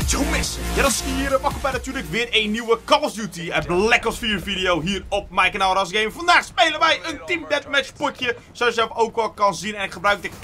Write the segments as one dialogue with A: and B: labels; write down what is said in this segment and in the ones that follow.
A: Jongens, ja dat is hier. Welkom bij natuurlijk weer een nieuwe Call of Duty Black Ops 4 video hier op mijn kanaal RasGame. Vandaag spelen wij een Team Deathmatch potje, zoals je zelf ook al kan zien. En ik gebruik de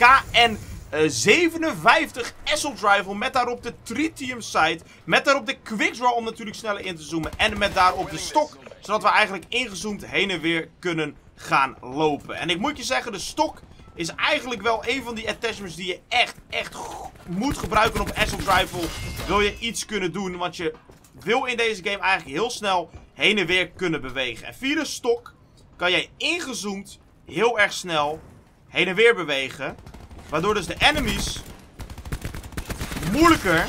A: KN57 Assault Rifle met daarop de Tritium Sight, met daarop de Quickdraw om natuurlijk sneller in te zoomen en met daarop de stok, zodat we eigenlijk ingezoomd heen en weer kunnen gaan lopen. En ik moet je zeggen, de stok is eigenlijk wel een van die attachments die je echt moet gebruiken op Assault Rifle. Wil je iets kunnen doen, want je wil in deze game eigenlijk heel snel heen en weer kunnen bewegen. En via de stok kan jij ingezoomd heel erg snel heen en weer bewegen. Waardoor dus de enemies moeilijker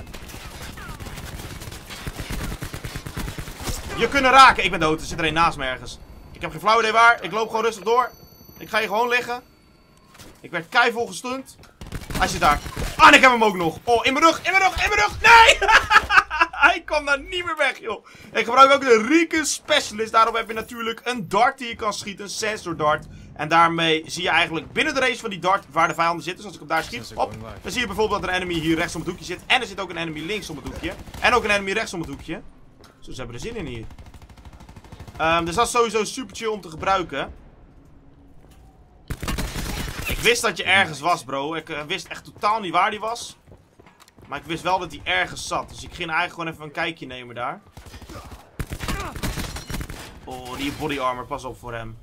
A: je kunnen raken. Ik ben dood, er zit er een naast me ergens. Ik heb geen flauw idee waar, ik loop gewoon rustig door. Ik ga hier gewoon liggen. Ik werd keivol gestunt. Hij zit daar. Ah, en ik heb hem ook nog. Oh, in mijn rug, in mijn rug, in mijn rug. Nee! Hij kwam daar niet meer weg, joh. Ik gebruik ook de Recon Specialist. Daarop heb je natuurlijk een dart die je kan schieten. Een sensor dart. En daarmee zie je eigenlijk binnen de range van die dart waar de vijanden zitten. Dus als ik op daar schiet, hop, dan zie je bijvoorbeeld dat er een enemy hier rechts om het hoekje zit. En er zit ook een enemy links om het hoekje. En ook een enemy rechts om het hoekje. Zo, ze hebben er zin in hier. Dus dat is sowieso super chill om te gebruiken. Ik wist dat je ergens was, bro. Ik wist echt totaal niet waar die was. Maar ik wist wel dat hij ergens zat. Dus ik ging eigenlijk gewoon even een kijkje nemen daar. Oh, die body armor. Pas op voor hem.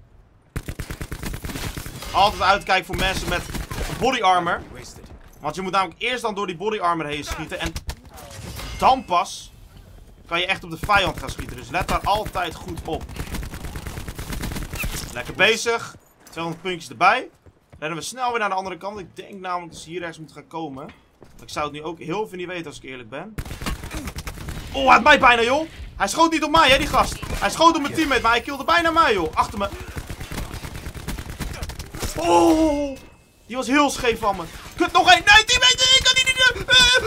A: Altijd uitkijken voor mensen met body armor. Want je moet namelijk eerst dan door die body armor heen schieten. En dan pas kan je echt op de vijand gaan schieten. Dus let daar altijd goed op. Lekker bezig. 200 puntjes erbij. Rennen we snel weer naar de andere kant. Ik denk namelijk dat ze hier rechts moeten gaan komen. Ik zou het nu ook heel veel niet weten als ik eerlijk ben. Oh, hij had mij bijna, joh. Hij schoot niet op mij, hè, die gast. Hij schoot op mijn teammate, maar hij kilde bijna mij, joh. Achter me. Oh, die was heel scheef van me. Kut, nog één. Nee, teammate, ik kan die niet doen.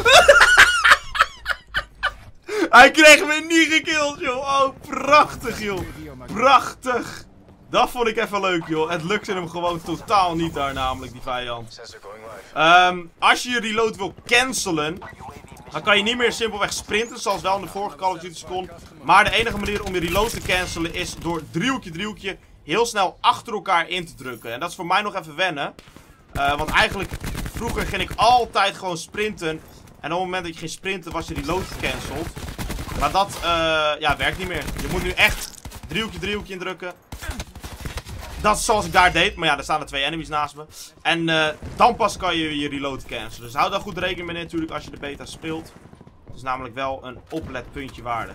A: Hij kreeg me niet gekild, joh. Oh, prachtig, joh. Prachtig. Dat vond ik even leuk, joh. Het lukte hem gewoon totaal niet daar, namelijk, die vijand. Als je je reload wil cancelen, dan kan je niet meer simpelweg sprinten, zoals wel in de vorige Call of Duty kon. Maar de enige manier om je reload te cancelen is door driehoekje heel snel achter elkaar in te drukken. En dat is voor mij nog even wennen. Want eigenlijk, vroeger ging ik altijd gewoon sprinten. En op het moment dat je ging sprinten, was je reload gecanceld. Maar dat, ja, werkt niet meer. Je moet nu echt driehoekje indrukken. Dat is zoals ik daar deed. Maar ja, daar staan er 2 enemies naast me. En dan pas kan je je reload cancelen. Dus hou daar goed rekening mee natuurlijk als je de beta speelt. Het is namelijk wel een opletpuntje waardig.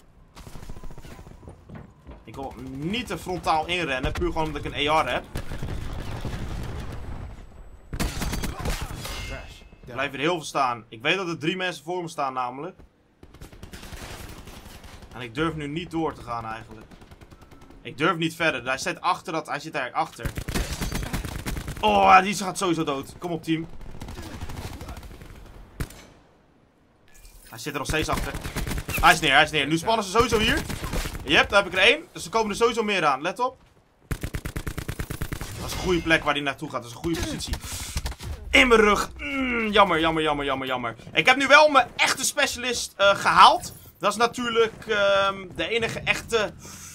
A: Ik wil niet te frontaal inrennen. Puur gewoon omdat ik een AR heb. Ik blijf weer heel veel staan. Ik weet dat er 3 mensen voor me staan namelijk. En ik durf nu niet door te gaan eigenlijk. Ik durf niet verder. Hij zit achter dat. Hij zit daar achter. Oh, die gaat sowieso dood. Kom op, team. Hij zit er nog steeds achter. Hij is neer, hij is neer. Nu spannen ze sowieso hier. Yep, daar heb ik er 1. Dus er komen er sowieso meer aan. Let op. Dat is een goede plek waar hij naartoe gaat. Dat is een goede positie. In mijn rug. Jammer. Ik heb nu wel mijn echte specialist gehaald. Dat is natuurlijk de enige echte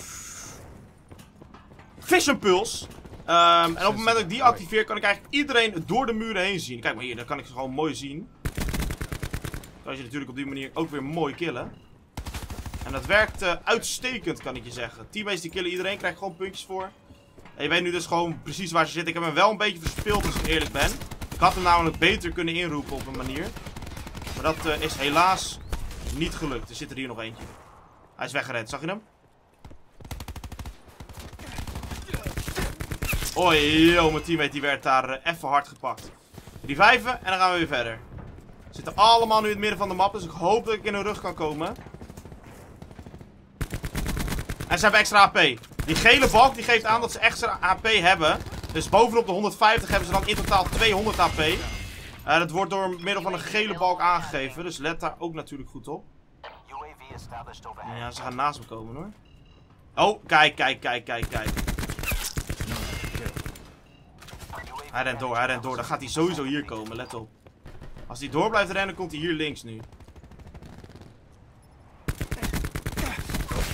A: Vision Pulse. En op het moment dat ik die activeer, kan ik eigenlijk iedereen door de muren heen zien. Kijk maar hier, dan kan ik ze gewoon mooi zien. Dan kan je natuurlijk op die manier ook weer mooi killen. En dat werkt uitstekend, kan ik je zeggen. Teammates die killen iedereen, krijg gewoon puntjes voor. En je weet nu dus gewoon precies waar ze zitten. Ik heb hem wel een beetje verspeeld als ik eerlijk ben. Ik had hem namelijk beter kunnen inroepen op een manier. Maar dat is helaas niet gelukt. Er zit er hier nog eentje. Hij is weggerend, zag je hem? Oei, yo, mijn teammate die werd daar even hard gepakt. Reviven en dan gaan we weer verder. Ze zitten allemaal nu in het midden van de map, dus ik hoop dat ik in hun rug kan komen. En ze hebben extra AP. Die gele balk die geeft aan dat ze extra AP hebben. Dus bovenop de 150 hebben ze dan in totaal 200 AP. Dat wordt door middel van een gele balk aangegeven, dus let daar ook natuurlijk goed op. Ja, ze gaan naast me komen hoor. Oh, kijk. Hij rent door. Dan gaat hij sowieso hier komen, let op. Als hij door blijft rennen, komt hij hier links nu.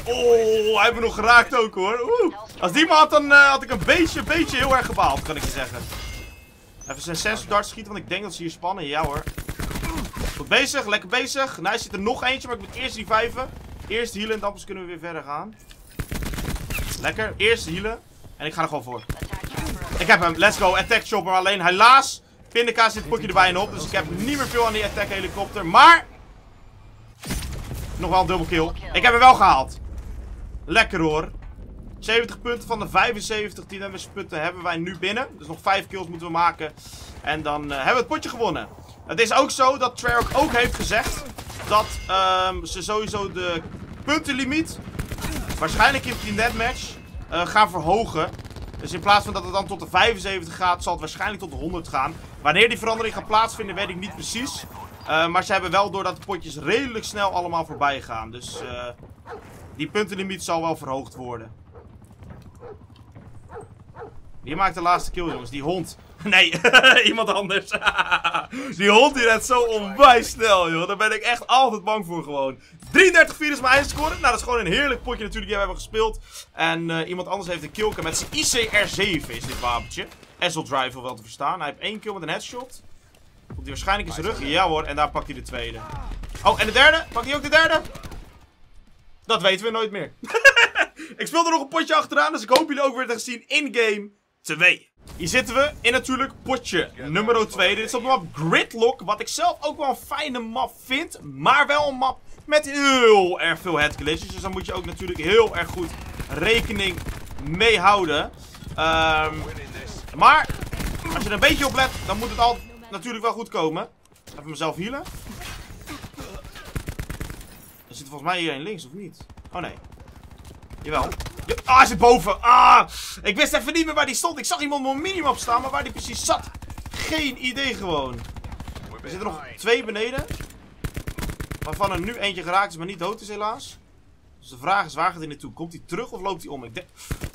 A: Oh, hij heeft me nog geraakt ook hoor. Oeh. Als die me had, dan had ik een beetje heel erg gebaald, kan ik je zeggen. Even zijn sensor dart schieten, want ik denk dat ze hier spannen. Ja hoor. Goed bezig, lekker bezig. Nice, zit er nog eentje, maar ik moet eerst reviven. Eerst healen en dan pas kunnen we weer verder gaan. Lekker, eerst healen. En ik ga er gewoon voor. Ik heb hem, let's go, attack chopper. Alleen helaas, pindakaas zit het potje erbij en op. Dus ik heb niet meer veel aan die attack helikopter. Maar nog wel een dubbel kill. Ik heb hem wel gehaald. Lekker hoor. 70 punten van de 75 team damage punten hebben wij nu binnen. Dus nog 5 kills moeten we maken. En dan hebben we het potje gewonnen. Het is ook zo dat Treyarch ook heeft gezegd dat ze sowieso de puntenlimiet waarschijnlijk in Team Deathmatch gaan verhogen. Dus in plaats van dat het dan tot de 75 gaat, zal het waarschijnlijk tot de 100 gaan. Wanneer die verandering gaat plaatsvinden, weet ik niet precies. Maar ze hebben wel door dat de potjes redelijk snel allemaal voorbij gaan. Dus die puntenlimiet zal wel verhoogd worden. Wie maakt de laatste kill, jongens? Die hond. Nee, iemand anders. Die hond die redt zo onwijs snel, joh. Daar ben ik echt altijd bang voor gewoon. 33-4 is mijn eindscore. Nou, dat is gewoon een heerlijk potje natuurlijk die we hebben gespeeld. En iemand anders heeft een killcam met zijn ICR7 is dit wapentje. Assault Drive wel te verstaan. Hij heeft 1 kill met een headshot. Komt hij waarschijnlijk in zijn rug? Ja hoor, en daar pakt hij de tweede. Oh, en de derde? Pakt hij ook de derde? Dat weten we nooit meer. Ik speel er nog een potje achteraan, dus ik hoop jullie ook weer te zien in game 2. Hier zitten we in natuurlijk potje nummer 2. Dit is op de map Gridlock, wat ik zelf ook wel een fijne map vind. Maar wel een map met heel erg veel headglitches. Dus daar moet je ook natuurlijk heel erg goed rekening mee houden. Maar als je er een beetje op let, dan moet het al natuurlijk wel goed komen. Even mezelf healen. Er zit volgens mij hier een links, of niet? Oh nee. Jawel. Ja, hij zit boven. Ik wist even niet meer waar die stond. Ik zag iemand op een minimap staan, maar waar die precies zat. Geen idee gewoon. Er zitten nog 2 beneden. Waarvan er nu eentje geraakt is, maar niet dood is helaas. Dus de vraag is, waar gaat hij naartoe? Komt hij terug of loopt hij om? Ik denk...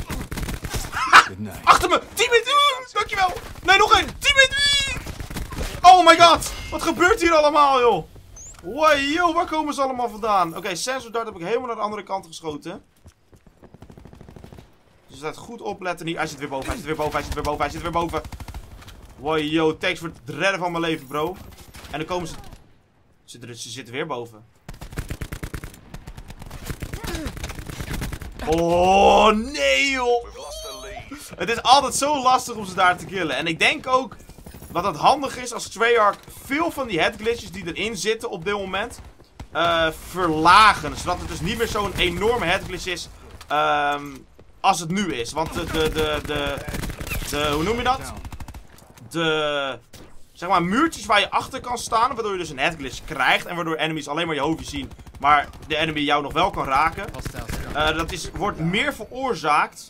A: Achter me! Teammate! Dankjewel! Nee, nog één! Teammate! Oh my god! Wat gebeurt hier allemaal, joh? Wow, yo, waar komen ze allemaal vandaan? Oké, sensor dart heb ik helemaal naar de andere kant geschoten. Dus laat goed opletten hier. Hij zit weer boven, hij zit weer boven, hij zit weer boven, hij zit weer boven. Wow, yo, thanks voor het redden van mijn leven, bro. En dan komen ze... Ze zitten weer boven. Oh, nee, joh. Het is altijd zo lastig om ze daar te killen. En ik denk ook dat het handig is als Treyarch veel van die headglitches die erin zitten op dit moment verlagen. Zodat het dus niet meer zo'n enorme headglitch is als het nu is. Want hoe noem je dat? Zeg maar muurtjes waar je achter kan staan, waardoor je dus een headglitch krijgt. En waardoor enemies alleen maar je hoofdje zien, maar de enemy jou nog wel kan raken. Dat wordt meer veroorzaakt.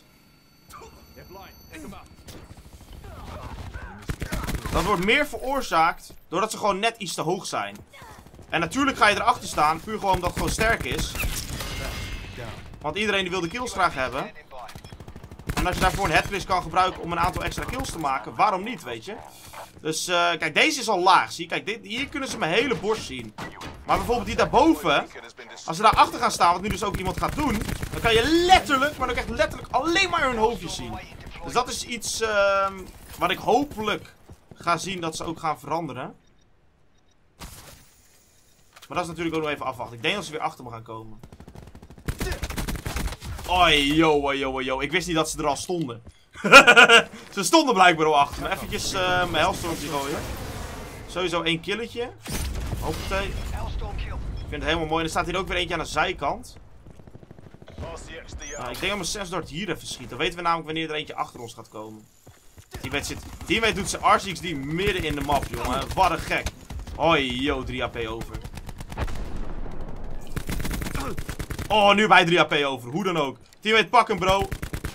A: Dat wordt meer veroorzaakt doordat ze gewoon net iets te hoog zijn. En natuurlijk ga je erachter staan, puur gewoon omdat het gewoon sterk is. Want iedereen die wil de kills graag hebben. En als je daarvoor een headglitch kan gebruiken om een aantal extra kills te maken, waarom niet, weet je? Dus kijk, deze is al laag. Zie je, kijk, hier kunnen ze mijn hele borst zien. Maar bijvoorbeeld die daarboven, als ze daarachter gaan staan, wat nu dus ook iemand gaat doen, dan kan je letterlijk, maar ook echt letterlijk alleen maar hun hoofdjes zien. Dus dat is iets wat ik hopelijk ga zien dat ze ook gaan veranderen. Maar dat is natuurlijk ook nog even afwachten. Ik denk dat ze weer achter me gaan komen. Oi, yo, yo, yo. Ik wist niet dat ze er al stonden. Ze stonden blijkbaar al achter me. Eventjes mijn hellstormpje gooien. Sowieso 1 killetje. Hoppatee. Ik vind het helemaal mooi. En er staat hier ook weer eentje aan de zijkant. Ik denk dat mijn sensor dart hier even schiet. Dan weten we namelijk wanneer er eentje achter ons gaat komen. Teammate doet zijn RCXD midden in de map, jongen. Wat een gek. Hoi, yo, 3 AP over. Oh, nu bij 3 AP over. Hoe dan ook. Teammate, pak hem, bro.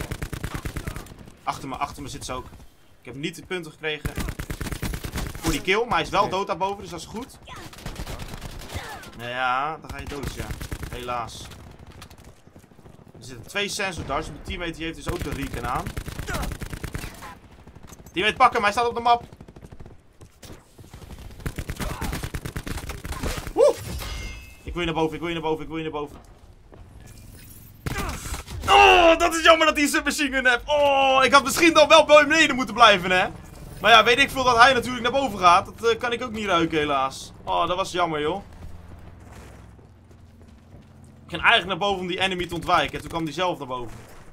A: Achter me zit ze ook. Ik heb niet de punten gekregen voor die kill, maar hij is wel dood daarboven, dus dat is goed. Nou ja, dan ga je dood, ja. Helaas. Er zitten 2 sensor darts. Mijn teammate die heeft dus ook de recon aan. Teammate, pak hem, hij staat op de map. Woe! Ik wil je naar boven, ik wil je naar boven, ik wil je naar boven. dat is jammer dat hij een submachine gun heeft. Oh, ik had misschien dan wel bij beneden moeten blijven, hè. Maar ja, weet ik veel dat hij natuurlijk naar boven gaat. Dat kan ik ook niet ruiken, helaas. Oh, dat was jammer, joh. Ik ging eigenlijk naar boven om die enemy te ontwijken. En toen kwam hij zelf naar boven.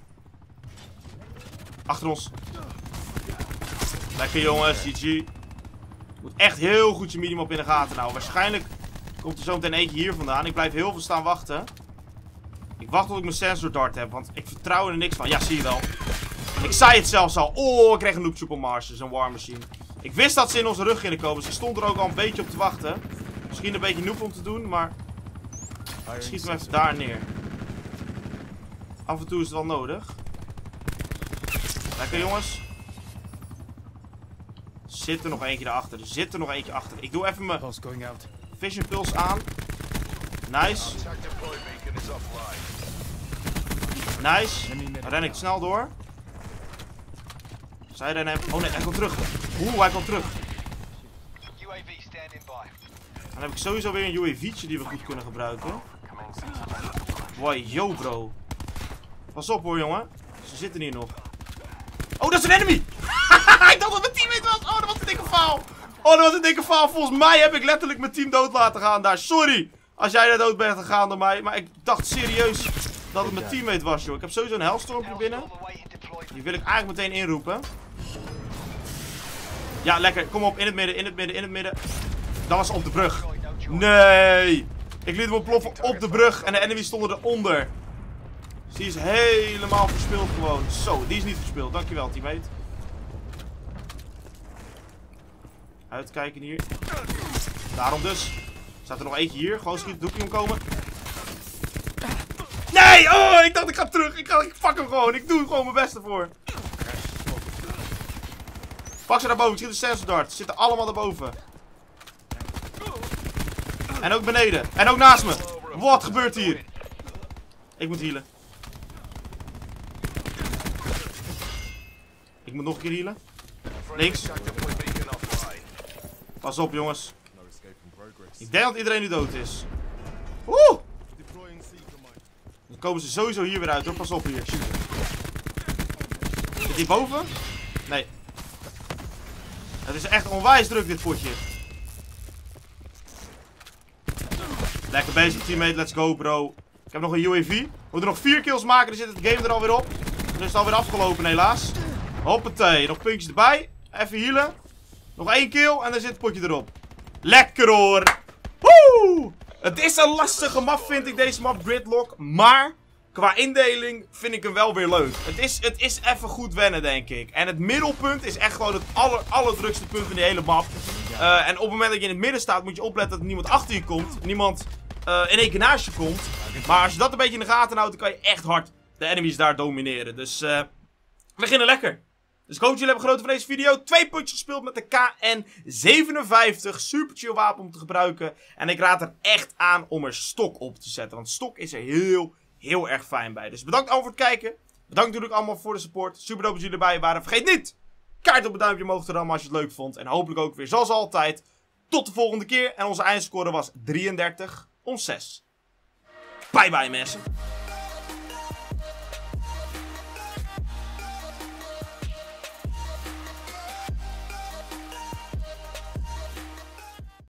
A: Achter ons. Lekker, jongens. GG. Je moet echt heel goed je minimap in de gaten houden. Waarschijnlijk komt er zo meteen eentje hier vandaan. Ik blijf heel veel staan wachten. Ik wacht tot ik mijn sensor dart heb. Want ik vertrouw er niks van. Ja, zie je wel. Ik zei het zelfs al. Oh, ik kreeg een noob op Mars. Dat is een war machine. Ik wist dat ze in onze rug gingen komen. Dus ik stond er ook al een beetje op te wachten. Misschien een beetje noob om te doen, maar... Ik schiet hem even daar neer. Af en toe is het wel nodig. Lekker, jongens. Zit er nog eentje daarachter. Er zit er nog eentje achter. Ik doe even mijn Vision Pulse aan. Nice. Nice. Dan ren ik snel door. Zij rennen hem. Oh nee, hij komt terug. Oeh, hij komt terug. Dan heb ik sowieso weer een UAV'tje die we goed kunnen gebruiken. Wow, yo bro. Pas op hoor, jongen. Ze zitten hier nog. Oh, dat is een enemy! Ik dacht dat mijn teammate was. Oh, dat was een dikke faal. Oh, dat was een dikke faal. Volgens mij heb ik letterlijk mijn team dood laten gaan daar. Sorry als jij daar dood bent gegaan door mij. Maar ik dacht serieus dat het mijn teammate was, joh. Ik heb sowieso een hellstormpje binnen. Die wil ik eigenlijk meteen inroepen. Ja, lekker. Kom op. In het midden, in het midden, in het midden. Dat was op de brug. Nee. Ik liet hem ontploffen op de brug en de enemy stonden eronder. Dus die is helemaal verspild gewoon. Zo, die is niet verspild. Dankjewel, teammate. Uitkijken hier. Daarom dus. Staat er nog eentje hier. Gewoon schieten, doekje omkomen. Nee! Oh, ik dacht ik ga terug. Ik fuck hem gewoon. Ik doe er gewoon mijn best ervoor. Pak ze naar boven. Ik schiet de sensor dart. Ze zitten allemaal daarboven. En ook beneden. En ook naast me. Wat gebeurt hier? Ik moet healen. Ik moet nog een keer healen. Links. Pas op, jongens. Ik denk dat iedereen nu dood is. Oeh! Dan komen ze sowieso hier weer uit, hoor. Pas op hier. Zit die boven? Nee. Het is echt onwijs druk, dit potje. Lekker bezig, teammate. Let's go, bro. Ik heb nog een UAV. We moeten nog 4 kills maken. Dan zit het game er alweer op. Dan is het alweer afgelopen, helaas. Hoppatee. Nog puntjes erbij. Even healen. Nog 1 kill en dan zit het potje erop. Lekker, hoor. Woe! Het is een lastige map, vind ik, deze map Gridlock. Maar qua indeling vind ik hem wel weer leuk. Het is even goed wennen, denk ik. En het middelpunt is echt gewoon het allerdrukste punt van die hele map. En op het moment dat je in het midden staat, moet je opletten dat er niemand achter je komt. Niemand in één keer naast je komt. Maar als je dat een beetje in de gaten houdt, dan kan je echt hard de enemies daar domineren. Dus we beginnen lekker. Dus ik hoop dat jullie hebben genoten van deze video. 2 puntjes gespeeld met de KN57. Super chill wapen om te gebruiken. En ik raad er echt aan om er stok op te zetten. Want stok is er heel erg fijn bij. Dus bedankt allemaal voor het kijken. Bedankt natuurlijk allemaal voor de support. Super dope dat jullie erbij waren. Vergeet niet kaart op het duimpje omhoog te rammen als je het leuk vond. En hopelijk ook weer zoals altijd. Tot de volgende keer. En onze eindscore was 33-6. Bye bye mensen.